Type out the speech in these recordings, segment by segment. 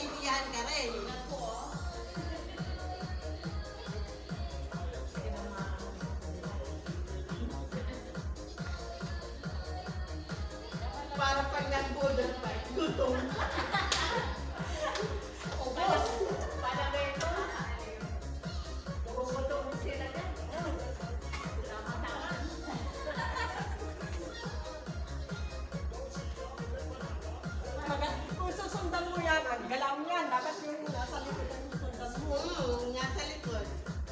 Nagsisiyahan ka rin. Para pag nag-budol pa, gutom. Ubos. Para rito. Gutom sila dyan. Tama-tama. Kung susundan mo yan, ang galaw yan. Dapat yung nasa likod ang susundan mo. Nasa likod.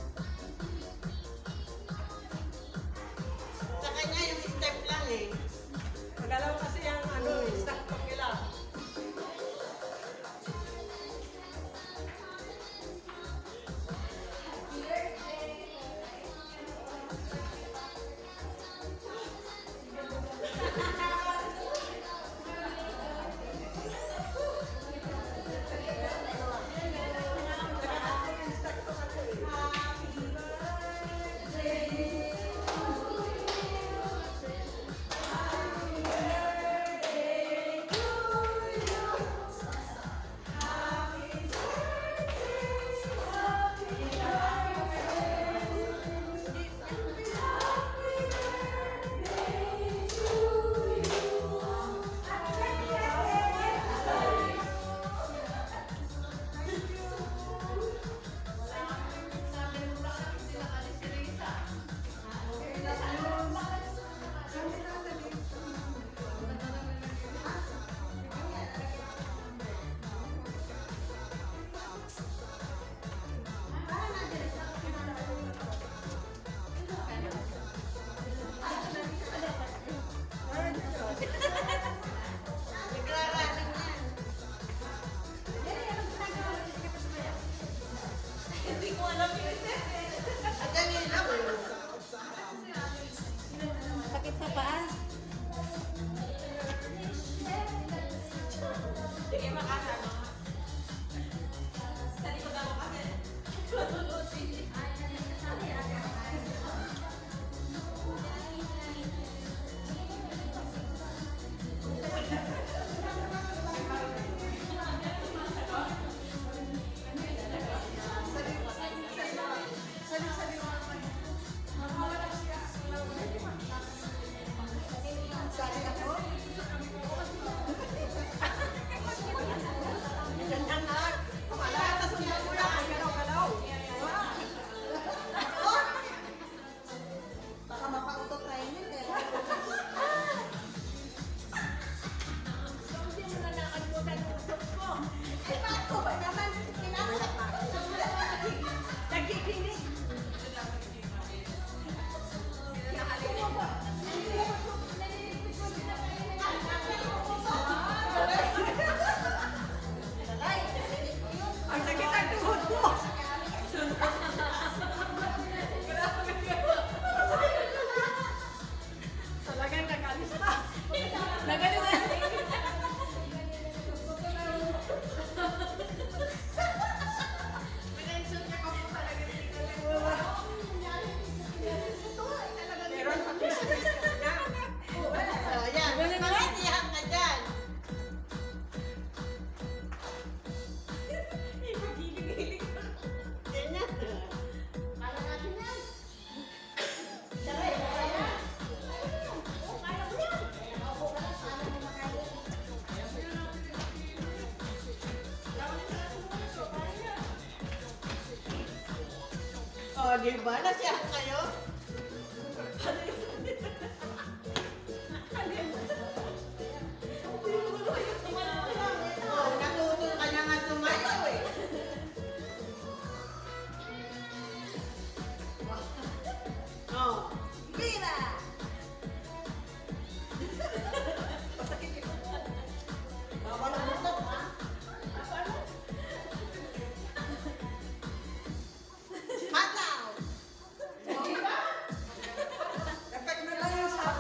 Sa kanya yung step lang eh. Magalaw kasi ang stack pag nila. Nagraraning yan. Hindi ko alam yung step eh. Ganyan lang eh. Sakit sa paa. Sige, makasama. Sa likod ako kasi. Ganyan na. Lahat na sundan mo yan. Ang galaw-galaw. Baka mapautot tayo niyan. Hindi mo na nakalimutan yung usap ko. Eh, paano ba naman? Kailangan pa. Nagkikinig. Ang sakit ang tuhod mo. Talagang nakalis ka. Nagaling na. Pinensyon niya ko po talaga dito. Meron pa business ka niya. Yan. Magsisiyahan ka dyan. Ganyan. Kaya natin yan. O, di ba? Nasiyahan kayo? O, natutol ka na nga sumayaw eh. O, Bira! Bawal ang butot, ha? hataw! Effect na lang yung sa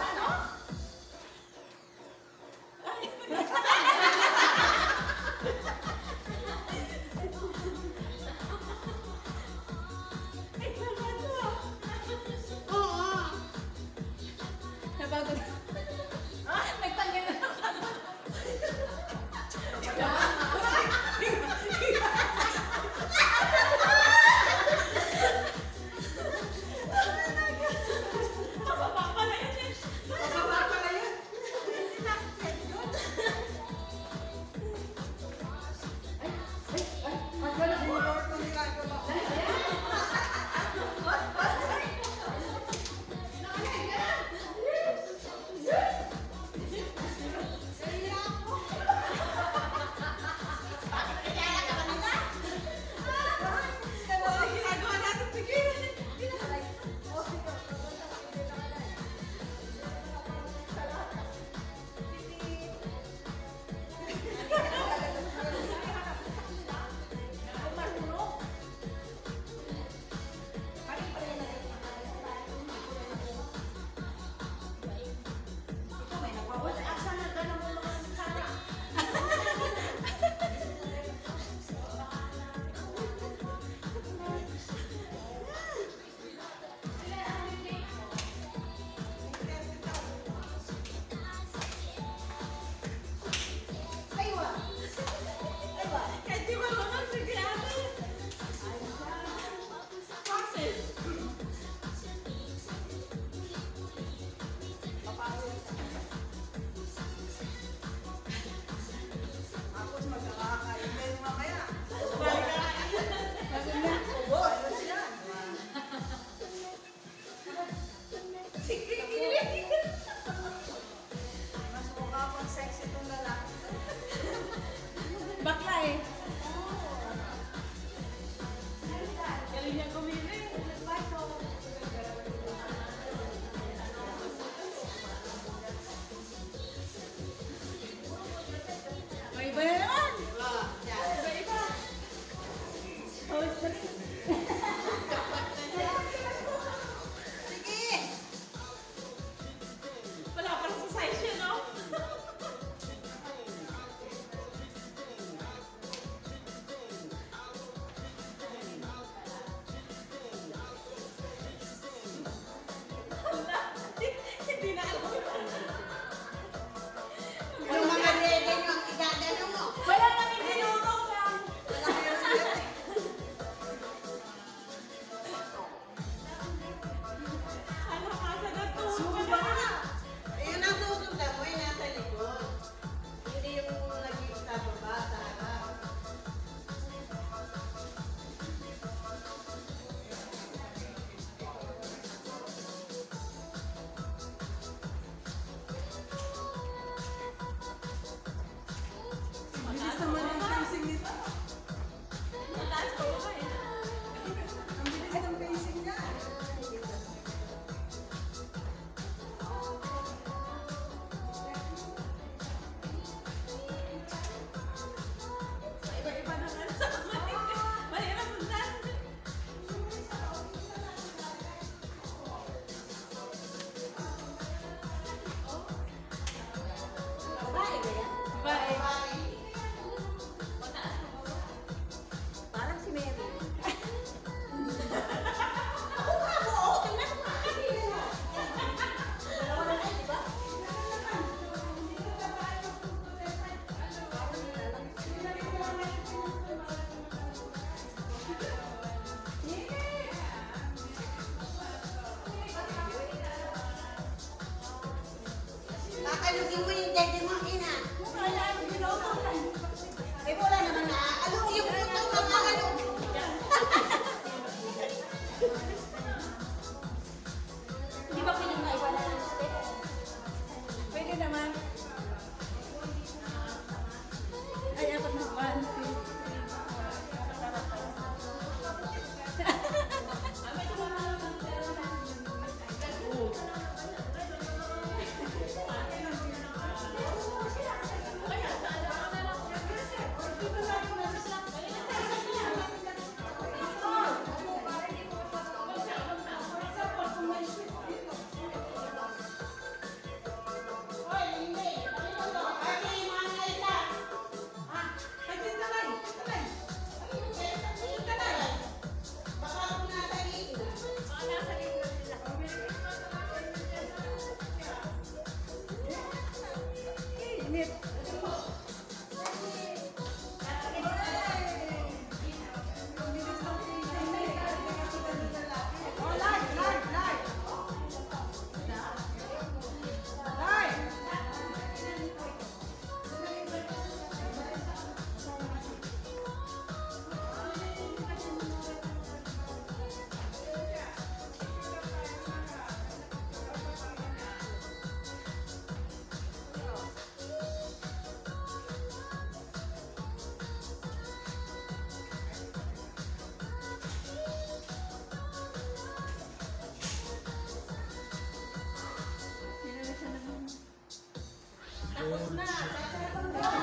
Tapos na.